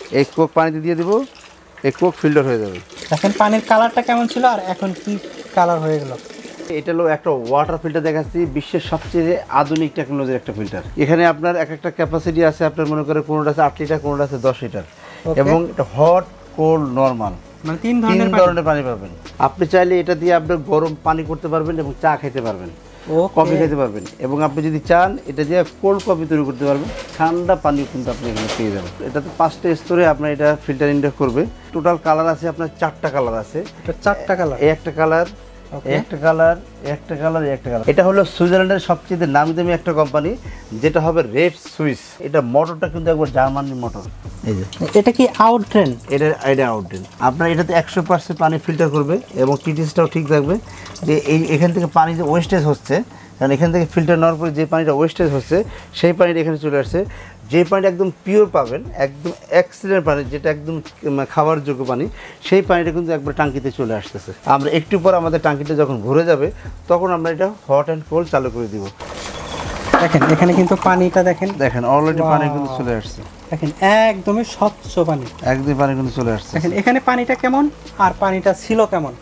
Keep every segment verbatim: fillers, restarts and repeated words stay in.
এই কোক পানিতে দিয়ে দেবো, এই কোক ফিল্টার হয়ে যাবে। দেখেন পানির কালারটা কেমন ছিল আর এখন কি কালার হয়ে গেল। এটা হলো একটা ওয়াটার ফিল্টার দেখাচ্ছি, বিশ্বের সবচেয়ে আধুনিক টেকনোলজির একটা ফিল্টার। এখানে আপনার এক একটা ক্যাপাসিটি আছে, আপনার মনে করেন কোনোটা আছে আট লিটার, কোনোটা আছে দশ লিটার, এবং এটা হট, কোল্ড, নর্মাল মানে তিন তিন ধরনের ধরনের পানি পাবেন। আপনি চাইলে এটা দিয়ে আপনি গরম পানি করতে পারবেন এবং চা খেতে পারবেন, কফি খেতে পারবেন, এবং আপনি যদি চান এটা দিয়ে কোল্ড কফি তৈরি করতে পারবেন, ঠান্ডা পানি কিন্তু আপনি এখানে পেয়ে যাবেন। এটাতে পাঁচটা স্তরে আপনার এটা ফিল্টার ইনটেক করবে। টোটাল কালার আছে আপনার চারটা কালার আছে। এটা চারটা কালার, এই একটা কালার, একটা কালার, একটা কালার, একটা কালার। এটা হলো সুইজারল্যান্ডের সবচেয়ে নামি দামি একটা কোম্পানি, যেটা হবে রেড সুইস। এটা মোটরটা কিন্তু একবার জার্মানি মোটর। এই যে এটা কি আউট ড্রেন? এটা এটা আউট ড্রেন। আপনার এটাতে একশো পার্সেন্ট পানি ফিল্টার করবে এবং টিটিএসটাও ঠিক থাকবে। যে এই এখান থেকে পানি যে ওয়েস্টেজ হচ্ছে, কারণ এখান থেকে ফিল্টার নেওয়ার পরে যে পানিটা ওয়েস্টেজ হচ্ছে সেই পানিটা এখানে চলে আসছে। যে পানিটা একদম পিওর পাবেন, একদম এক্সিলেন্ট পানি, যেটা একদম খাবার যোগ্য পানি, সেই পানিটা কিন্তু একবার টাঙ্কিতে চলে আসতেছে। আমরা একটু পর আমাদের টাঙ্কিটা যখন ভরে যাবে তখন আমরা এটা হট অ্যান্ড কোল্ড চালু করে দিব। দেখেন এখানে কিন্তু পানিটা দেখেন, দেখেন অলরেডি পানি কিন্তু চলে আসছে। দেখেন একদমই স্বচ্ছ পানি, একদম পানি কিন্তু চলে আসছে। দেখেন এখানে পানিটা কেমন আর পানিটা ছিল কেমন।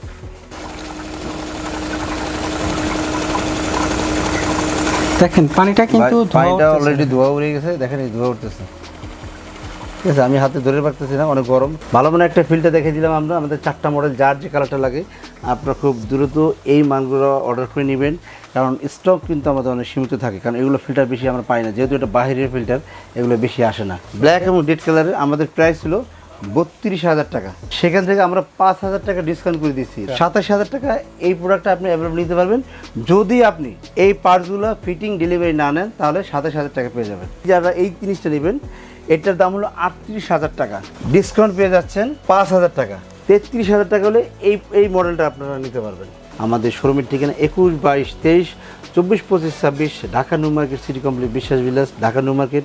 দেখেন পানিটা কিন্তু পানিটা অলরেডি ধোয়া উড়ে গেছে। দেখেন এই ধোয়া উঠতেছে, ঠিক আছে। আমি হাতে ধরে রাখতেছি না, অনেক গরম। ভালো মানে একটা ফিল্টার দেখে দিলাম আমরা। আমাদের চারটা মডেল, যার যে কালারটা লাগে আপনারা খুব দ্রুত এই মানগুলো অর্ডার করে নেবেন, কারণ স্টক কিন্তু আমাদের অনেক সীমিত থাকে, কারণ এগুলো ফিল্টার বেশি আমরা পাই না, যেহেতু এটা বাইরের ফিল্টার, এগুলো বেশি আসে না। ব্ল্যাক এবং রেড কালারের আমাদের প্রাইস ছিল বত্রিশ হাজার টাকা, সেখান থেকে আমরা পাঁচ হাজার টাকা ডিসকাউন্ট করে দিচ্ছি। সাতাশ হাজার টাকা এই প্রোডাক্টটা আপনি অ্যাভেলেবল নিতে পারবেন। যদি আপনি এই পার্টসগুলো ফিটিং ডেলিভারি না নেন তাহলে সাতাশ হাজার টাকা পেয়ে যাবেন। যারা এই জিনিসটা নেবেন এটার দাম হলো আটত্রিশ হাজার টাকা, ডিসকাউন্ট পেয়ে যাচ্ছেন পাঁচ হাজার টাকা। তেত্রিশ হাজার টাকা হলে এই এই মডেলটা আপনারা নিতে পারবেন। আমাদের শোরুমের ঠিকানা একুশ, বাইশ, তেইশ, চব্বিশ, পঁচিশ, ছাব্বিশ, Dhaka new market, city complex, Biswas villas, Dhaka new market.